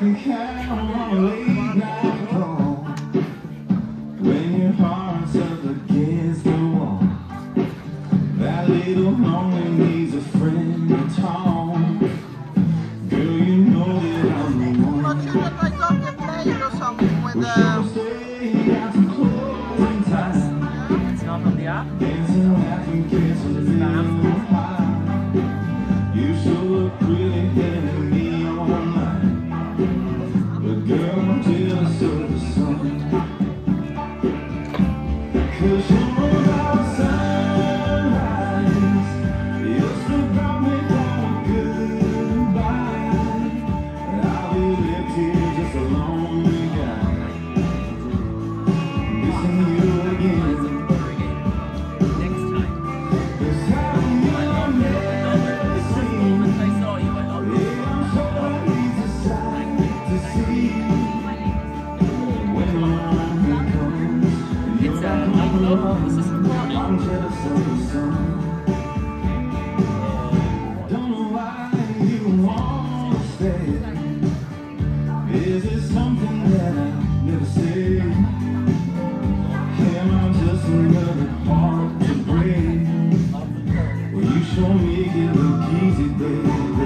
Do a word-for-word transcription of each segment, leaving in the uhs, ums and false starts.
can count on a late night call when your heart's up against the wall. That little lonely needs a friend to talk. Girl, you know that I'm the one. But shouldn't I got a plate or something with Well, the... stay out to closing time. It's not on the app. Dancing, laughing, kissing, feeling high. You sure look pretty hitting me all night. But girl, I'm jealous of the sun. 'Cause you know our sunrise used to brought me down goodbye. I'll be left here just a lonely guy, missing you again. Next time. 'Cause how you never seen. I saw you. I hope Yeah, I'm sure he's a sight to see. When the morning comes, you're it's back uh, I on the love run. this is recording. I'm jealous of the sun. Don't know why you wanna stay. Is it something that I never say? Am I just another heart to break? Well, you sure make it look easy, baby.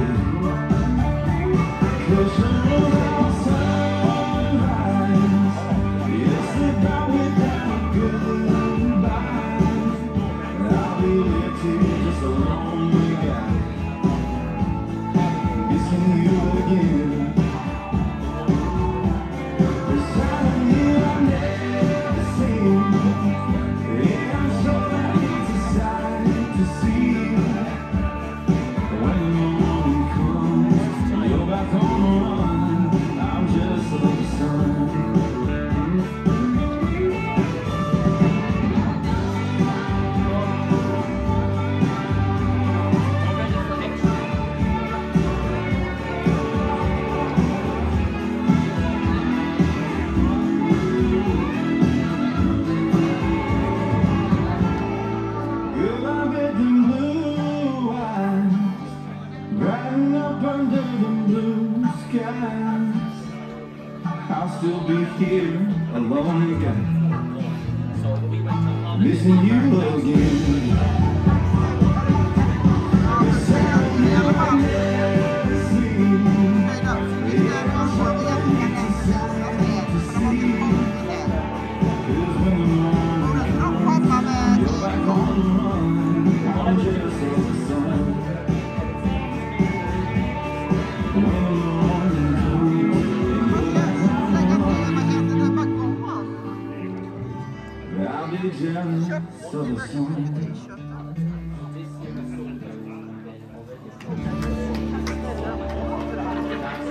'Cause you know our sunrise, yes, they brought me down a goodbye. I'll be left here just a lonely guy, missing you again. The side of you I've never seen. Yeah, I'm sure that it's a sight to see. When the morning comes, you're back on the run. I'm jealous of the sun. Girl, I bet them blue eyes brighten up under the blue skies. I'll still be here, a lonely guy, So we went to London. missing you again. The sound you I've never seen. Yeah, I'm sure that it's a sight to see. 'Cause when the morning comes, you're back on the run. I'm jealous of the sun. When the morning comes, you're back on the run. I'll be jealous of the sun.